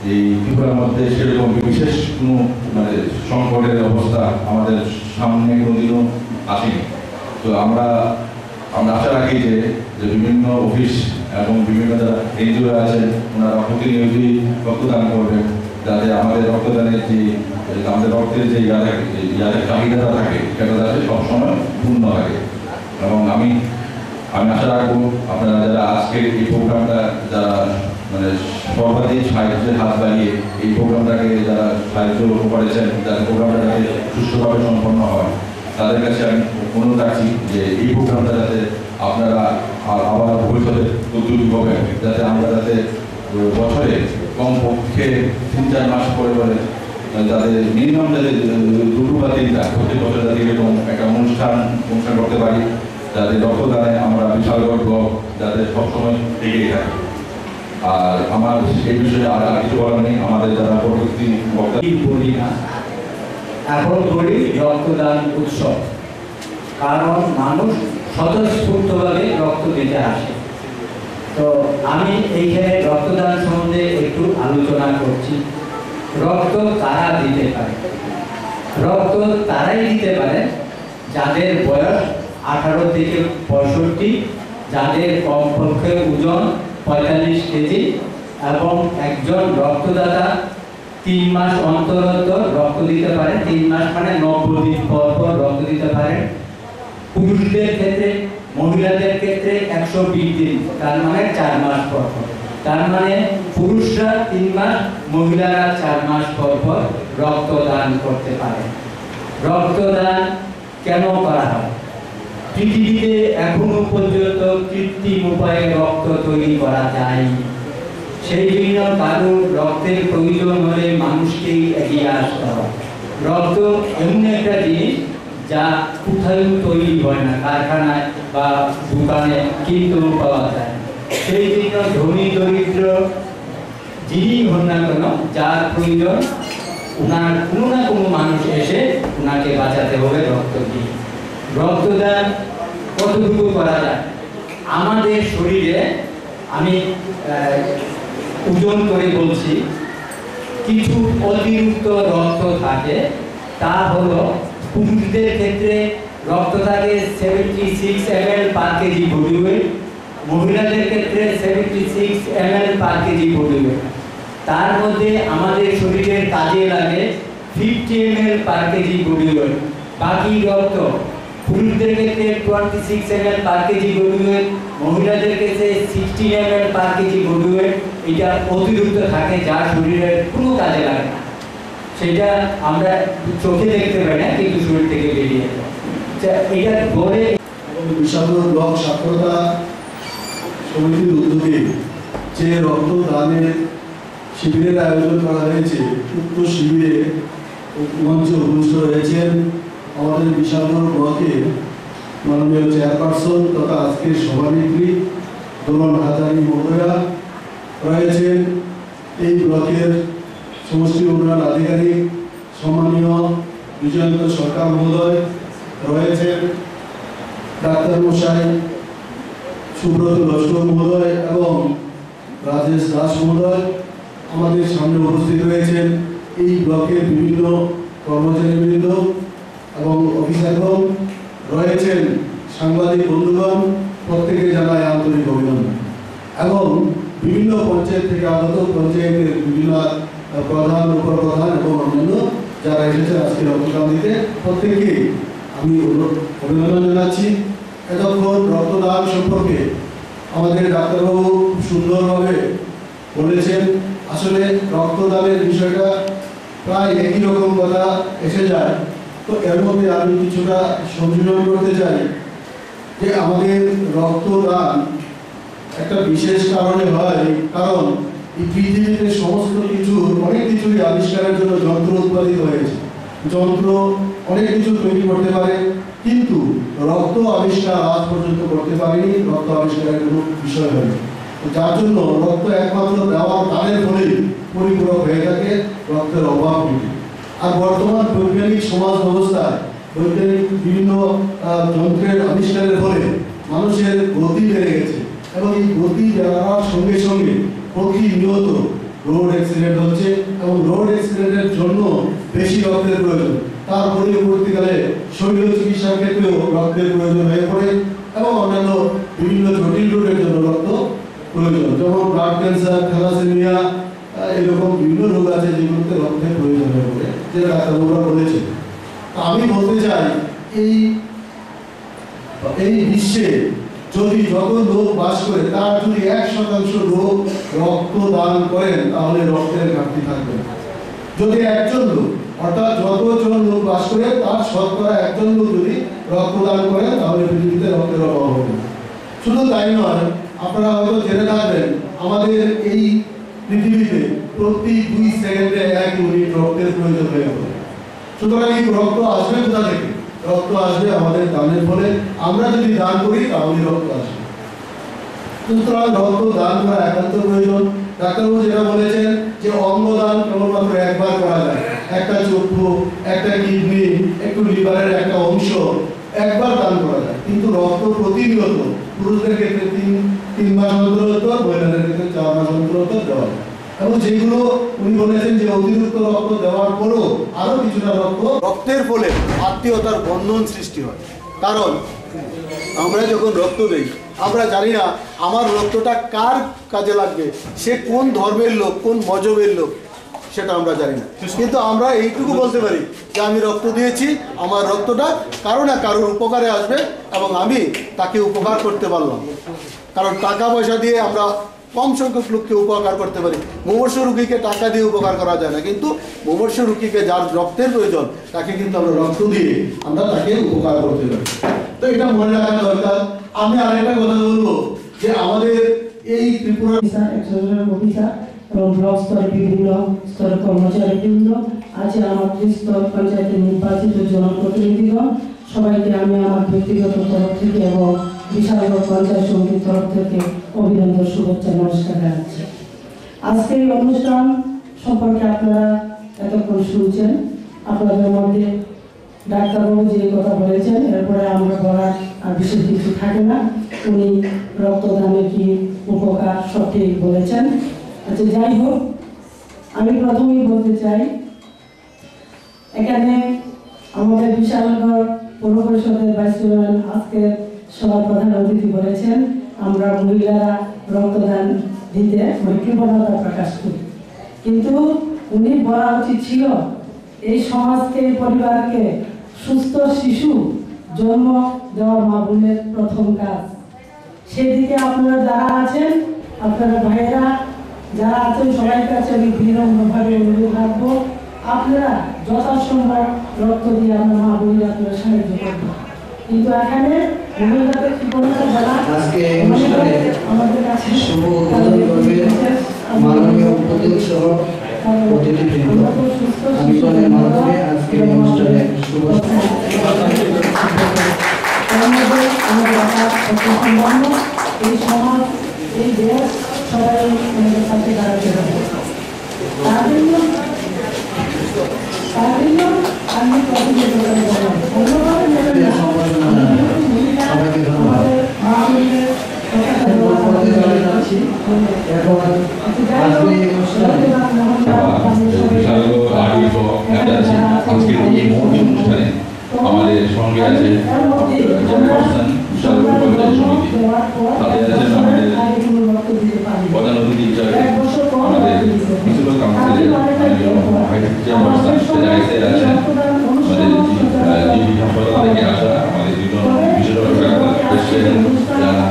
এই ত্রিপুরার মধ্যে সেরকম বিশেষ কোনো মানে সংকটের অবস্থা আমাদের সামনে কোনোদিনও আসেনি। তো আমরা আশা রাখি যে বিভিন্ন অফিস এবং বিভিন্ন যারা এনজিও আছেন ওনারা প্রতিনিয়তই রক্তদান করবেন, যাতে আমাদের রক্তদানের যে আমাদের রক্তের যে যাদের চাহিদাটা থাকে সেটা যাতে সবসময় পূর্ণ থাকে। এবং আমি আশা রাখবো আপনারা যারা আজকের এই প্রোগ্রামটা যারা মানে সর্বাধিক সাহায্যের হাত বাড়িয়ে এই প্রোগ্রামটাকে যারা সাহায্য করেছেন, যাতে প্রোগ্রামটা যাতে সুষ্ঠুভাবে সম্পন্ন হয়, তাদের কাছে আমি অনুরোধ রাখছি যে এই প্রোগ্রামটা যাতে আপনারা আবার ভবিষ্যতে উদ্যোগী হবেন, যাতে আমরা যাতে বছরে কমপক্ষে 3-4 মাস পরে যাতে মিনিমাম যাতে 2 বা 3টা প্রতি বছর যাতে এরকম একটা অনুষ্ঠান করতে পারি, যাতে রক্তদানে আমরা বিশাল গর্ব যাতে সবসময় এগিয়ে থাকি। আর আমার এই বিষয়ে আর কিছু বলার নেই। আমাদের যারা পরবর্তী বক্তা বলি না, এখন বলি রক্তদান উৎসব, কারণ মানুষ স্বতঃস্ফূর্তভাবে রক্ত দিতে আসে। তো আমি এইখানে রক্তদান সম্বন্ধে একটু আলোচনা করছি। রক্ত কারা দিতে পারে? রক্ত তারাই দিতে পারে যাদের বয়স 18 থেকে 65, যাদের কমপক্ষে ওজন 45 কেজি এবং একজন রক্তদাতা 3 মাস অন্তর অন্তর রক্ত দিতে পারে। 3 মাস মানে 90 দিন পর পর রক্ত দিতে পারে। পুরুষদের ক্ষেত্রে, মহিলাদের ক্ষেত্রে 120 দিন, তার মানে 4 মাস পর পর। তার মানে পুরুষরা 3 মাস, মহিলারা 4 মাস পর পর রক্তদান করতে পারে। রক্তদান কেন করা হয়? পৃথিবীতে এখনো পর্যন্ত কৃত্রিম উপায়ে রক্ত তৈরি করা যায়নি। সেই জন্য কারোর রক্তের প্রয়োজন হলে মানুষকেই এগিয়ে আসতে হয়। রক্ত এমন একটা জিনিস যা কোথাও তৈরি হয় না, কারখানায় বা দোকানে কিন্তু পাওয়া যায়। সেই জন্য ধনী দরিদ্র যিনি হন না কেন, যার প্রয়োজন ওনার কোনো না কোনো মানুষ এসে ওনাকে বাঁচাতে হবে রক্ত দিয়ে। রক্তদান কতটুকু করা যায়? আমাদের শরীরে আমি ওজন করে বলছি, কিছু অতিরিক্ত রক্ত থাকে। তা হলো পুরুষদের ক্ষেত্রে রক্ত থাকে 76 ml per KG body weight, মহিলাদের ক্ষেত্রে 76 ml per KG body weight. তার মধ্যে আমাদের শরীরের কাজে লাগে 50 ml per KG body weight. বাকি রক্ত পুরুষদের ক্ষেত্রে 26 ml per KG body weight, মহিলাদের ক্ষেত্রে 16 ml per KG body weight. এটা অতিরিক্ত থাকে, যা শরীরের কোনো কাজে লাগে না। সেটা আমরা চোখে দেখতে পাই না, কিন্তু শরীর থেকে বেরিয়ে যায়। এটা বলে বিশালগড় ব্লক সাক্ষরতা সমিতির উদ্যোগে যে রক্তদানের শিবিরের আয়োজন করা হয়েছে, উক্ত শিবিরে মঞ্চে উপস্থিত রয়েছেন আমাদের বিশালগড় ব্লকের মাননীয় চেয়ারপারসন তথা আজকের সভানেত্রী দোলন হাজারি মহোদয়া, রয়েছেন এই ব্লকের সমষ্টি উন্নয়ন আধিকারিক সম্মানীয় বিজয়ন্ত সরকার মহোদয়, রয়েছেন ডাক্তার মশাই সুব্রত লস্কর মহোদয় এবং রাজেশ দাস মহোদয়। আমাদের সামনে উপস্থিত রয়েছেন এই ব্লকের বিভিন্ন কর্মচারীবৃন্দ এবং অফিসারগণ, রয়েছেন সাংবাদিক বন্ধুগণ, প্রত্যেকে জানায় আন্তরিক অভিনন্দন। এবং বিভিন্ন পঞ্চায়েত থেকে আগত পঞ্চায়েতের বিভিন্ন প্রধান, উপপ্রধান এবং অন্যান্য যারা এসেছেন আজকে রক্তদান দিতে, প্রত্যেককে আমি অভিনন্দন জানাচ্ছি। এতক্ষণ রক্তদান সম্পর্কে আমাদের ডাক্তারবাবু খুব সুন্দরভাবে বলেছেন। আসলে রক্তদানের বিষয়টা প্রায় একই রকম কথা এসে যায়। তো এর মধ্যে আমি কিছুটা সংযোজন করতে চাই যে আমাদের রক্তদান একটা বিশেষ কারণে হয়, কারণ এই পৃথিবীতে সমস্ত কিছুর অনেক কিছুই আবিষ্কারের জন্য যন্ত্র উৎপাদিত হয়েছে। যন্ত্র অনেক কিছু তৈরি করতে পারে, কিন্তু রক্ত আবিষ্কার আজ পর্যন্ত করতে পারেনি, রক্ত আবিষ্কারের কোনো বিষয় হয়নি। যার জন্য রক্ত একমাত্র দেওয়ার দানের ফলেই পরিপূরক হয়ে থাকে, রক্তের অভাব নেই। আর বর্তমান বৈজ্ঞানিক সমাজ ব্যবস্থায় বৈজ্ঞানিক বিভিন্ন যন্ত্রের আবিষ্কারের ফলে মানুষের গতি বেড়ে গেছে, এবং এই গতি বাড়ার সঙ্গে সঙ্গে প্রতিনিয়ত রোড অ্যাক্সিডেন্ট হচ্ছে এবং রোড অ্যাক্সিডেন্টের জন্য বেশি রক্তের প্রয়োজন। তার পরবর্তীকালে শরীর চিকিৎসার ক্ষেত্রেও রক্তের প্রয়োজন হয়ে পড়ে এবং অন্যান্য বিভিন্ন জটিল রোগের জন্য রক্ত প্রয়োজন, যেমন ব্লাড ক্যান্সার, থ্যালাসেমিয়া, এরকম বিভিন্ন রোগ আছে যেগুলোতে রক্তের প্রয়োজন হয়ে পড়ে, যেটা ডাক্তারবাবুরা বলেছে। আমি বলতে চাই এই বিশ্বে যদি যত লোক বাস করে তার যদি 1% লোক রক্ত দান করেন তাহলে রক্তের ঘাটতি থাকবে না। যদি একজন লোক অর্থাৎ যতজন লোক বাস করে তার শতকরা একজন লোক যদি রক্তদান করেন তাহলে পৃথিবীতে রক্তের অভাব হবে না। শুধু তাই নয়, আপনারা হয়তো জেনে থাকবেন আমাদের এই পৃথিবীতে প্রতি 2 সেকেন্ডে 1 ইউনিট রক্তের প্রয়োজন হয়ে পড়ে। সুতরাং এই রক্ত আসবে কোথা থেকে? রক্ত আসবে আমাদের দানের ফলে। আমরা যদি দান করি তাহলে রক্ত আসবে। সুতরাং রক্ত দান করা একান্ত প্রয়োজন। ডাক্তারবাবু যেটা বলেছেন যে অঙ্গদান কেবলমাত্র একবার করা যায়, একটা চক্ষু, একটা কিডনি, একটু লিভারের একটা অংশ একবার দান করা যায়, কিন্তু রক্ত প্রতিনিয়ত পুরুষদের ক্ষেত্রে 3 মাস অন্তর, মহিলাদের ক্ষেত্রে 4 মাস অন্তর দেওয়া যায়। এবং যেগুলো উনি বলেছেন যে অতিরিক্ত রক্ত দেওয়ার পরও আরো কিছুটা রক্তের ফলে আত্মীয়তার বন্ধন সৃষ্টি হয়। কারণ আমরা যখন রক্ত দেই আমরা জানি না আমার রক্তটা কার কাজে লাগবে, সে কোন ধর্মের লোক, কোন মজহবের লোক, সেটা আমরা জানি না, কিন্তু আমরা এইটুকু বলতে পারি যে আমি রক্ত দিয়েছি, আমার রক্তটা কারো না কারোর উপকারে আসবে এবং আমি তাকে উপকার করতে পারলাম। কারণ টাকা পয়সা দিয়ে আমরা কম সংখ্যক লোককে উপকার করতে পারি, মুমূর্ষু রোগীকে টাকা দিয়ে উপকার করা যায় না, কিন্তু মুমূর্ষু রোগীকে যার রক্তের প্রয়োজন তাকে কিন্তু আমরা রক্ত দিয়ে আমরা তাকে উপকার করতে পারি। তো এটা মনে রাখা দরকার। আমি আরেকটা কথা বলবো যে আমাদের এই ত্রিপুরা অফিসার এবং ব্লক স্তরে বিভিন্ন স্তরের কর্মচারীবৃন্দ আছে, আমাদের স্তর পঞ্চায়েতের নির্বাচিত জনপ্রতিনিধিগণ, সবাইকে আমি আমার ব্যক্তিগত তরফ থেকে এবং বিশালগড় পঞ্চায়েত সমিতির তরফ থেকে অভিনন্দন, শুভেচ্ছা, নমস্কার জানাচ্ছি। আজকের এই অনুষ্ঠান সম্পর্কে আপনারা এতক্ষণ শুনছেন। আপনাদের মধ্যে ডাক্তারবাবু যে কথা বলেছেন এরপরে আমরা বলার আর বিশেষ কিছু থাকে না। উনি রক্তদানের কি উপকার সঠিক বলেছেন। আচ্ছা, যাই হোক, আমি প্রথমেই বলতে চাই এখানে আমাদের বিশালগড় পৌর পরিষদের ভাইস চেয়ারম্যান আজকে সবার প্রধান অতিথি বলেছেন আমরা মহিলারা রক্তদান দিতে কৃপণতা প্রকাশ করি, কিন্তু উনি বলা উচিত ছিল এই সমাজকে, পরিবারকে সুস্থ শিশু জন্ম দেওয়া মা বোনের প্রথম কাজ। সেদিকে আপনারা যারা আছেন, আপনারা ভাইয়েরা যারা আছেন, সবাই কাছে আমি বিনম্রভাবে অনুরোধ রাখবো আপনারা যথাসম্ভব রক্ত দিয়ে আমরা মা বোনেরা আপনারা সাহায্য করবো। কিন্তু এখানে মহিলাদের কৃপণতা বলা আমাদের কাছে শুভ উদ্বোধন করবেন মাননীয় উপদেশ সহ অতিথিবৃন্দ। আমি বলের মাধ্যমে আজকের অনুষ্ঠানে শুভ এই সমাজ, এই দেশ সবাই আমাদের কাছে দাঁড়াতে হবে। তার জন্য আমি আমাদের সঙ্গে আছে চেয়ারপারসন বিশালগড় পঞ্চায়েত সমিতি, তাদের আছেন আমাদের প্রধান অতিথি হিসাবে আমাদের কিছু লোক আমাদের চেয়ারপারসন আছেন, আমাদের জিবি হাসপাতাল থেকে আসা আমাদের দুজন বিশেষজ্ঞ এসেছেন, যারা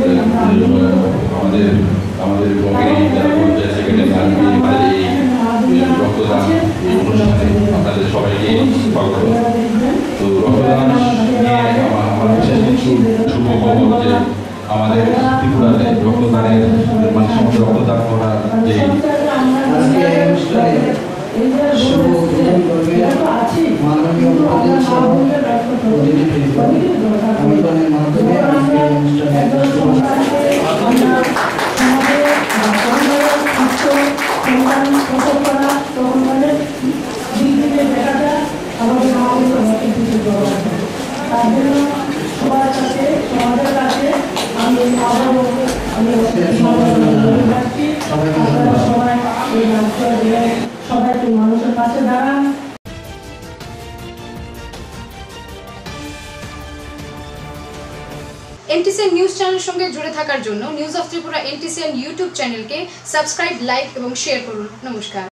আমাদের ব্লকের যারা পঞ্চায়েত সেক্রেটারি থাকবে আমাদের এই রক্তদান এই অনুষ্ঠানে আপনাদের সবাইকে স্বাগত। তো রক্তদান নিয়ে আমার বিশেষ কিছু শুভ খবর যে আমাদের ত্রিপুরাতে রক্তদানের মানুষের মধ্যে রক্তদান করার যে আজকে অনুষ্ঠানে শুভ উদ্বোধন করবেন মাননীয় উপদেশ সহ অতিথিবৃন্দ। আমি বলের মাধ্যমে আজকের অনুষ্ঠানে সবাই পাশে দাঁড়ান। এনটিসিএন নিউজ চ্যানেলের সঙ্গে জুড়ে থাকার জন্য news of Tripura NTCN YouTube চ্যানেলকে সাবস্ক্রাইব, লাইক এবং শেয়ার করুন। নমস্কার।